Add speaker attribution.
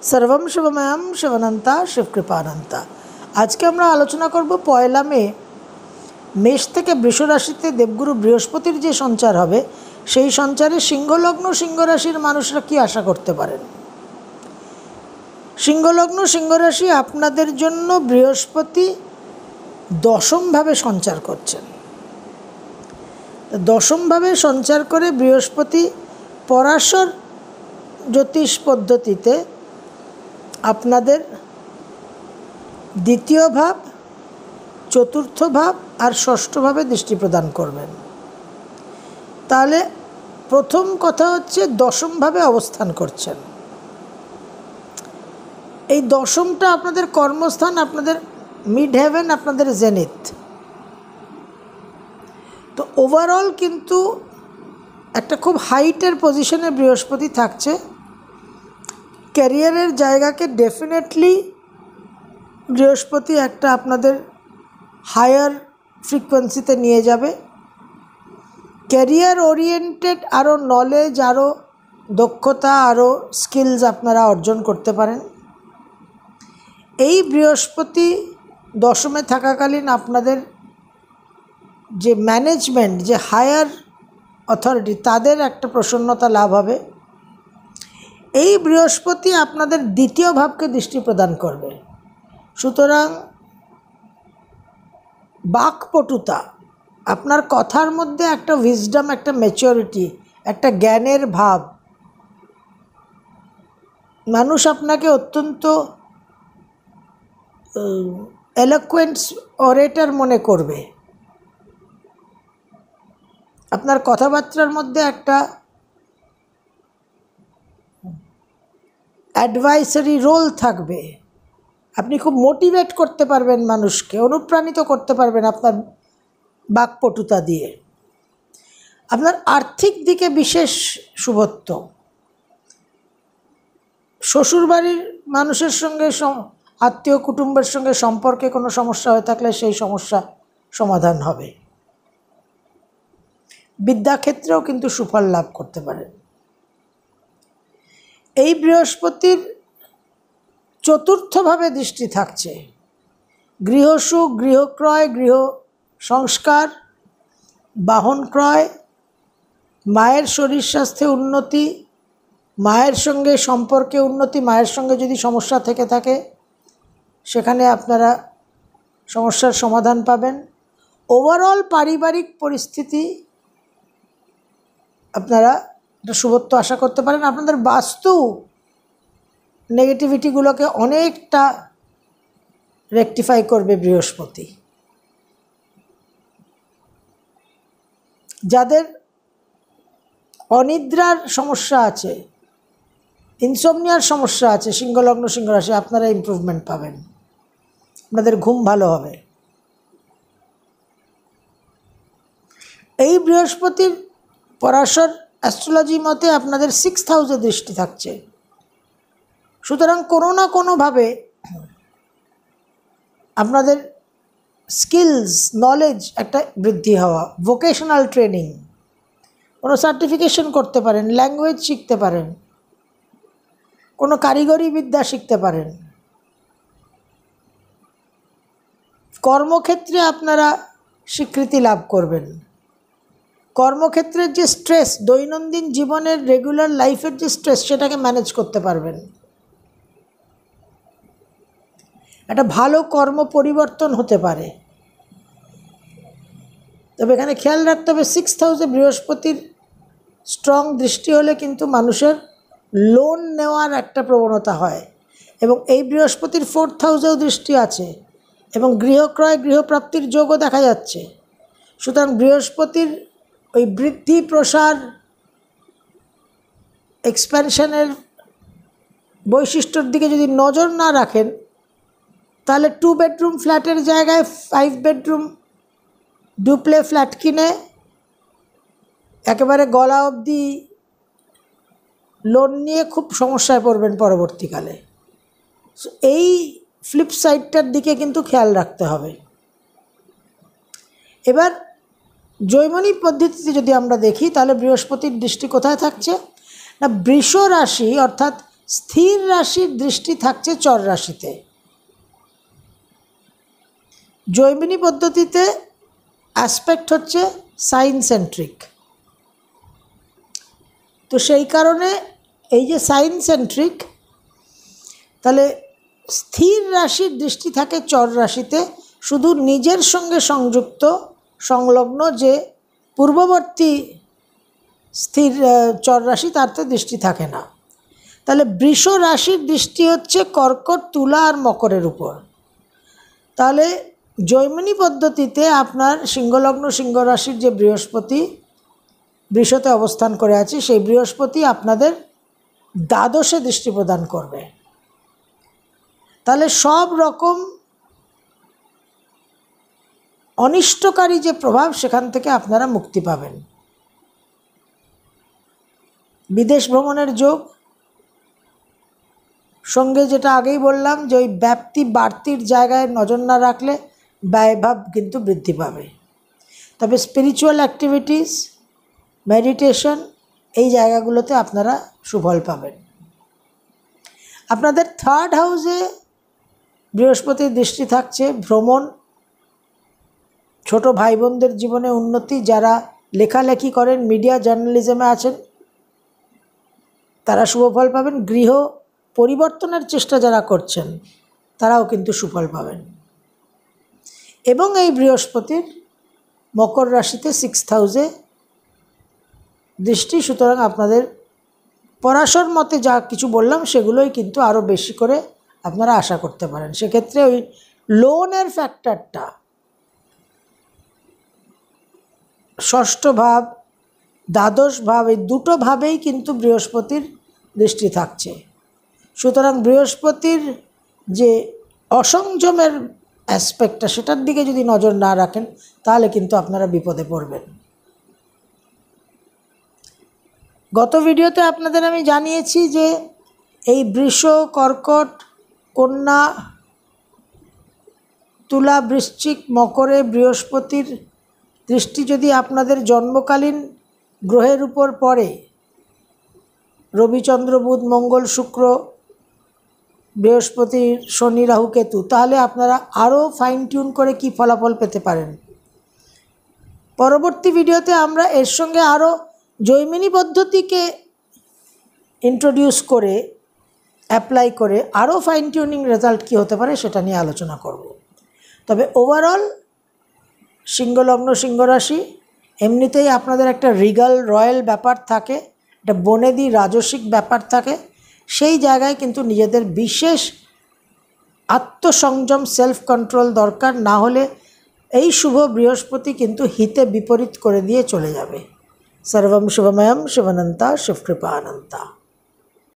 Speaker 1: सर्वम शिवमयम शिवनंता शिवकृपानंता। आज के আমরা আলোচনা করব পয়লা মে মেষ থেকে বৃষ রাশিতে দেবগুরু বৃহস্পতির যে সঞ্চার হবে সেই সঞ্চারে সিংহ লগ্ন সিংহ রাশির মানুষরা কি আশা করতে পারেন। সিংহ লগ্ন সিংহ রাশি আপনাদের জন্য বৃহস্পতি দশমভাবে সঞ্চার করছেন। দশমভাবে সঞ্চার করে বৃহস্পতি পরাশর জ্যোতিষ পদ্ধতিতে আপনাদের দ্বিতীয় ভাব, চতুর্থ ভাব আর ষষ্ঠ ভাবে দৃষ্টি প্রদান করবেন। তাহলে প্রথম কথা হচ্ছে দশমভাবে অবস্থান করছেন। এই দশমটা আপনাদের কর্মস্থান, আপনাদের মিড হেভেন, আপনাদের জেনিথ। তো ওভারঅল কিন্তু একটা খুব হাইটের পজিশনে বৃহস্পতি থাকছে। ক্যারিয়ারের জায়গাকে ডেফিনেটলি বৃহস্পতি একটা আপনাদের হায়ার ফ্রিকোয়েন্সিতে নিয়ে যাবে। ক্যারিয়ার ওরিয়েন্টেড আরও নলেজ, আরও দক্ষতা, আরও স্কিলস আপনারা অর্জন করতে পারেন। এই বৃহস্পতি দশমে থাকাকালীন আপনাদের যে ম্যানেজমেন্ট, যে হায়ার অথরিটি, তাদের একটা প্রসন্নতা লাভ হবে। এই বৃহস্পতি আপনাদের দ্বিতীয় ভাবকে দৃষ্টি প্রদান করবে। সুতরাং বাকপটুতা, আপনার কথার মধ্যে একটা উইজডম, একটা ম্যাচিউরিটি, একটা জ্ঞানের ভাব, মানুষ আপনাকে অত্যন্ত এলোকুয়েন্ট অরেটর মনে করবে। আপনার কথাবার্তার মধ্যে একটা অ্যাডভাইসারি রোল থাকবে। আপনি খুব মোটিভেট করতে পারবেন, মানুষকে অনুপ্রাণিত করতে পারবেন আপনার বাকপটুতা দিয়ে। আপনার আর্থিক দিকে বিশেষ শুভত্ব। শ্বশুরবাড়ির মানুষের সঙ্গে, আত্মীয় কুটুম্বের সঙ্গে সম্পর্কে কোনো সমস্যা হয়ে থাকলে সেই সমস্যা সমাধান হবে। বিদ্যাক্ষেত্রেও কিন্তু সুফল লাভ করতে পারেন। এই বৃহস্পতির চতুর্থভাবে দৃষ্টি থাকছে। গৃহসুখ, গৃহক্রয়, গৃহ সংস্কার, বাহন ক্রয়, মায়ের শরীর স্বাস্থ্যে উন্নতি, মায়ের সঙ্গে সম্পর্কে উন্নতি। মায়ের সঙ্গে যদি সমস্যা থেকে থাকে সেখানে আপনারা সমস্যার সমাধান পাবেন। ওভারঅল পারিবারিক পরিস্থিতি আপনারা একটা শুভত্ব আশা করতে পারেন। আপনাদের বাস্তু নেগেটিভিটিগুলোকে অনেকটা রেকটিফাই করবে বৃহস্পতি। যাদের অনিদ্রার সমস্যা আছে, ইনসোমনিয়ার সমস্যা আছে, সিংহলগ্ন সিংহ রাশি, আপনারা ইমপ্রুভমেন্ট পাবেন। আপনাদের ঘুম ভালো হবে। এই বৃহস্পতির পরাশর অ্যাস্ট্রোলজি মতে আপনাদের 6th হাউসে দৃষ্টি থাকছে। সুতরাং কোনো না কোনোভাবে আপনাদের স্কিলস, নলেজ একটা বৃদ্ধি হওয়া, ভোকেশনাল ট্রেনিং, কোনো সার্টিফিকেশন করতে পারেন, ল্যাঙ্গুয়েজ শিখতে পারেন, কোনো কারিগরি বিদ্যা শিখতে পারেন। কর্মক্ষেত্রে আপনারা স্বীকৃতি লাভ করবেন। কর্মক্ষেত্রের যে স্ট্রেস, দৈনন্দিন জীবনের রেগুলার লাইফের যে স্ট্রেস, সেটাকে ম্যানেজ করতে পারবেন। একটা ভালো কর্ম পরিবর্তন হতে পারে। তবে এখানে খেয়াল রাখতে হবে 6th হাউসে বৃহস্পতির স্ট্রং দৃষ্টি হলে কিন্তু মানুষের লোন নেওয়ার একটা প্রবণতা হয়। এবং এই বৃহস্পতির 4th হাউসেও দৃষ্টি আছে এবং গৃহক্রয়, গৃহপ্রাপ্তির যোগও দেখা যাচ্ছে। সুতরাং বৃহস্পতির ওই বৃদ্ধি, প্রসার, এক্সপ্যানশনের বৈশিষ্ট্যর দিকে যদি নজর না রাখেন তাহলে 2 বেডরুম ফ্ল্যাটের জায়গায় 5 বেডরুম ডুপ্লে ফ্ল্যাট কিনে একেবারে গলা অবধি লোন নিয়ে খুব সমস্যায় পড়বেন পরবর্তীকালে। এই ফ্লিপ সাইডটার দিকে কিন্তু খেয়াল রাখতে হবে। এবার জৈমনী পদ্ধতিতে যদি আমরা দেখি তাহলে বৃহস্পতির দৃষ্টি কোথায় থাকছে না, বৃষ রাশি অর্থাৎ স্থির রাশির দৃষ্টি থাকছে চর রাশিতে। জৈমিনী পদ্ধতিতে অ্যাসপেক্ট হচ্ছে সাইন সেন্ট্রিক, তো সেই কারণে এই যে সাইন সেন্ট্রিক, তাহলে স্থির রাশির দৃষ্টি থাকে চর রাশিতে, শুধু নিজের সঙ্গে সংযুক্ত সংলগ্ন যে পূর্ববর্তী স্থির চর রাশি তারতে দৃষ্টি থাকে না। তাহলে বৃষ রাশির দৃষ্টি হচ্ছে কর্কট, তুলা আর মকরের উপর। তাহলে জৈমিনী পদ্ধতিতে আপনার সিংহলগ্ন সিংহ রাশির যে বৃহস্পতি বৃষতে অবস্থান করে আছে, সেই বৃহস্পতি আপনাদের দ্বাদশে দৃষ্টি প্রদান করবে। তাহলে সব রকম অনিষ্টকারী যে প্রভাব, সেখান থেকে আপনারা মুক্তি পাবেন। বিদেশ ভ্রমণের যোগ, সঙ্গে যেটা আগেই বললাম যে ওই ব্যাপ্তি বাড়তির জায়গায় নজর না রাখলে ব্যয়ভাব কিন্তু বৃদ্ধি পাবে। তবে স্পিরিচুয়াল অ্যাক্টিভিটিস, মেডিটেশন, এই জায়গাগুলোতে আপনারা সুফল পাবেন। আপনাদের থার্ড হাউসে বৃহস্পতির দৃষ্টি থাকছে, ভ্রমণ, ছোট ভাই বোনদের জীবনে উন্নতি, যারা লেখালেখি করেন, মিডিয়া জার্নালিজমে আছেন, তারা শুভফল পাবেন। গৃহ পরিবর্তনের চেষ্টা যারা করছেন তারাও কিন্তু সুফল পাবেন। এবং এই বৃহস্পতির মকর রাশিতে 6th হাউসে দৃষ্টি, সুতরাং আপনাদের পরাশর মতে যা কিছু বললাম সেগুলোই কিন্তু আরও বেশি করে আপনারা আশা করতে পারেন। সেক্ষেত্রে ওই লোনের ফ্যাক্টরটা, ষষ্ঠ ভাব, দ্বাদশ ভাব, এই দুটো ভাবেই কিন্তু বৃহস্পতির দৃষ্টি থাকছে। সুতরাং বৃহস্পতির যে অসংযমের অ্যাসপেক্টটা, সেটার দিকে যদি নজর না রাখেন তাহলে কিন্তু আপনারা বিপদে পড়বেন। গত ভিডিওতে আপনাদের আমি জানিয়েছি যে এই বৃষ, কর্কট, কন্যা, তুলা, বৃশ্চিক, মকরে বৃহস্পতির দৃষ্টি যদি আপনাদের জন্মকালীন গ্রহের উপর পড়ে, রবি, চন্দ্র, বুধ, মঙ্গল, শুক্র, বৃহস্পতি, শনি, রাহু, কেতু, তাহলে আপনারা আরও ফাইন টিউন করে কি ফলাফল পেতে পারেন। পরবর্তী ভিডিওতে আমরা এর সঙ্গে আরও জৈমিনী পদ্ধতিকে ইন্ট্রোডিউস করে, অ্যাপ্লাই করে আরও ফাইন টিউনিং রেজাল্ট কী হতে পারে সেটা নিয়ে আলোচনা করব। তবে ওভারঅল সিংহলগ্ন সিংহ রাশি এমনিতেই আপনাদের একটা রিগাল রয়্যাল ব্যাপার থাকে, একটা বনেদি রাজসিক ব্যাপার থাকে, সেই জায়গায় কিন্তু নিজেদের বিশেষ আত্মসংযম, সেলফ কন্ট্রোল দরকার। না হলে এই শুভ বৃহস্পতি কিন্তু হিতে বিপরীত করে দিয়ে চলে যাবে। सर्वं शुभमयं शिवनन्ता शिवकृपानन्ता।